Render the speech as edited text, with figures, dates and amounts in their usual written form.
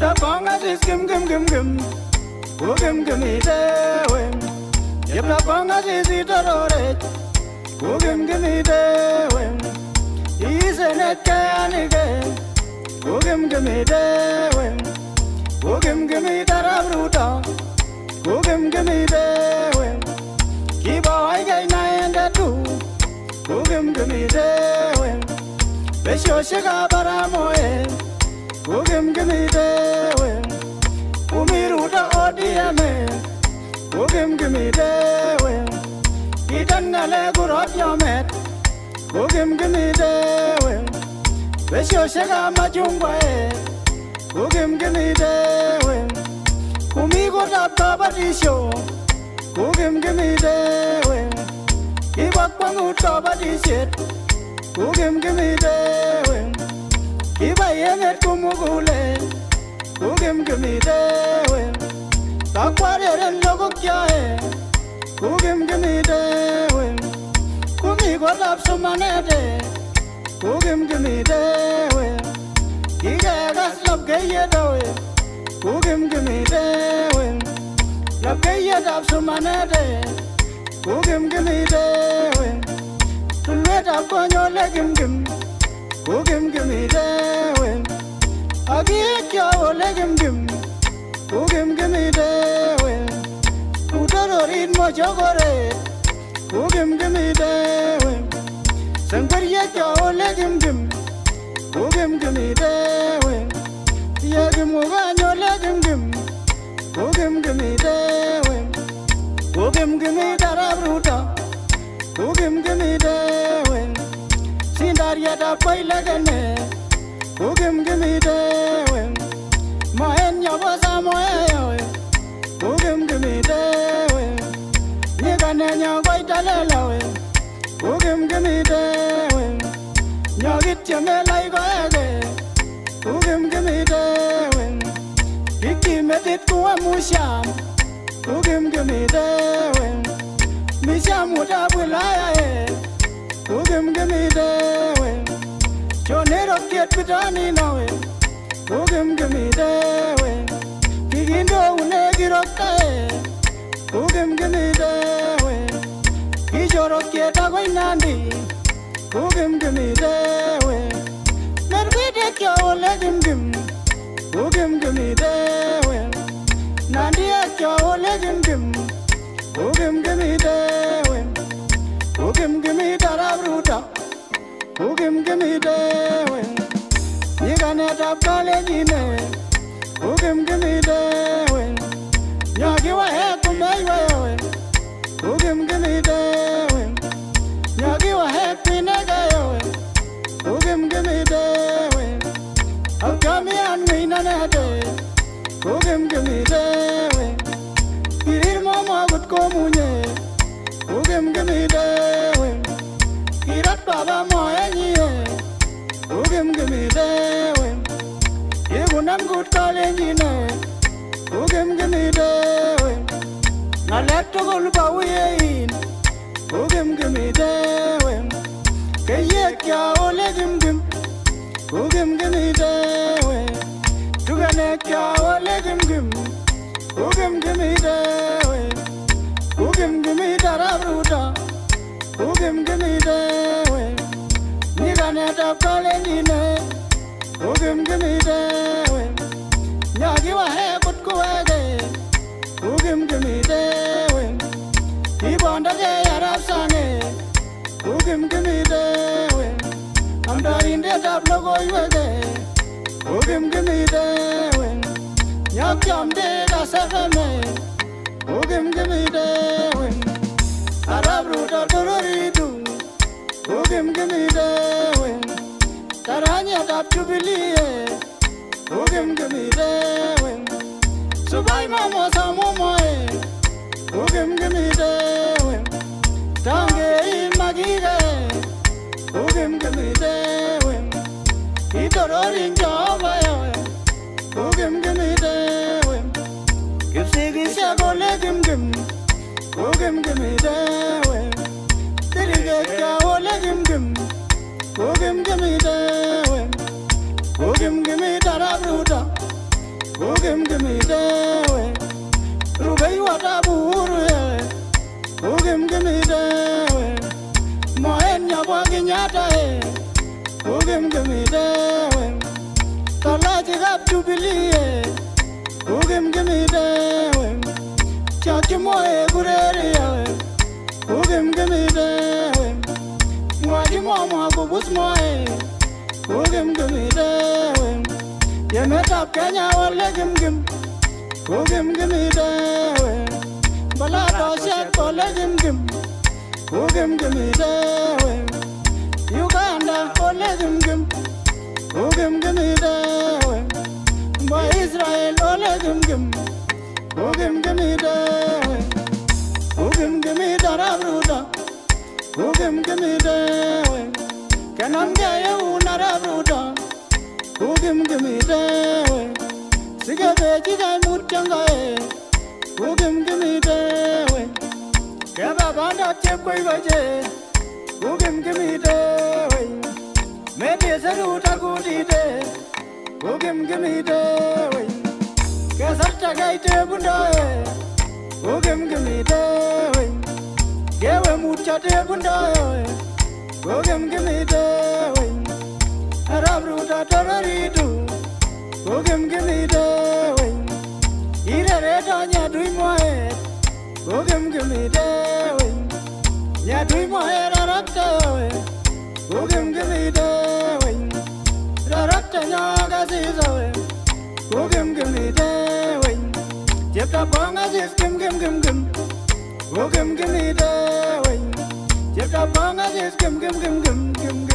the congas is gim gim gim gim. Go gim gim it away. Yep, the congas is it already. Go gim it away. Isn't it can again? Go gim it away. Go gim it a Go gim it away. Keep on getting and the two. Go gim it away. Besho shaka baramoe. Go gim it away. Umiruda odiame. Go gim it away. Itana legurot yamet. Go gim it away. Besho shaka majumbae. Go gim it away. Umigo da body show. Go gim it away. Ibak pangu body shit. Go gim it away. Iba yemet kumugule. Go gim it away. Takware ren logo kyae. Go gim it away. Kumigo lap sumanete. Go gim it away. Iga gas lap gaya dawe. Go gim it away. Lap gaya lap sumanete. Go gim it away. To let up on your leg gim. Go gim it away. I get your leg gim. Go gim it away. Put a read more jogore. Go gim it away. Somebody yet your leg gim. Go gim it away. Yagim over your leg gim. Go gim it away. Go gim it a bruta. Go gim it away. Sindaria da pailagane. Go gim it away. Maenya bosa moe. Go gim it away. Niganenya goitalelawe. Go gim it away. Nyagit yame lai goage. Go gim it away. Iki metit kuwa musham. Go gim it away. Misham muda bulaya. Go gim it away. Chonero kiet pitani nawe. Go gim it away. Kigindo unegiroktae. Go gim it away. Kijoro kiet agoi nandi. Go gim it away. Mervide kya ole gim. Go gim it away. Nandi kya ole gim. Go gim it away. Go gim it a bruta. Go gim it away. Nigane tap kalejine. Go gim it away. Nyagiwa he kumaiwa. Go gim it away. Nyagiwa he pinagayo. Go gim it away. Akami anwina nade. Go gim it away. Kirir mama gut komunye. Go gim it away. Kirat baba moya niye. Go gim it away. Yegunam gut kalejine. Go gim it away. Na let to go bawiyin. Go gim it away. Keye kya ole gim. Go gim it away. Tugane kya ole gim. Go gim it away. Go gim it a bruta. Go gim it away. Nigane tap kalejine. Go gim it away. Nyagiwa he kut kuwage. Go gim it away. Ibonda ge yarasane. Go gim it away. Amda inde tap logo yuege. Go gim it away. Nyakam de da savame. Go gim it away. Arabruta tororidu. Go gim it away. Taranya tap jubilee. Go gim it away. Subai mama samomoe. Go gim it away. Tange magire. Go gim it away. Itororin java. Go gim it away. Give sigisa go legim. Go gim it away. Dirigeka go legim. Go gim it away. Go gim it a bruta. gim gim dewe rugai wata buru gim gim dewe moen nyabwa ginyata gim gim dewe talaji gap jubilee gim gim dewe chachi moe gurere gim gim dewe mwaji mwa kubus moe gim gim dewe yemetap Kenya wale gim gim gim gim dewe balado shek wale gim gim gim dewe Uganda wale gim gim gim dewe ba Israel wale gim gim dewe gim darabruda gim dewe kanam jaya unarabruda gim dewe siga beji gai mutanga gim dewe kaba banda chepkoi baje gim dewe mete saruta gudide gim dewe kesarta gai te bunda gim dewe gewe mucha te bunda gim dewe arabruta toraritu gim dewe ire reta nya dui moe gim dewe nya dui moe rarakta gim dewe rarakta nya gazizo gim dewe jepta banga zis gim gim dewe jepta banga zis gim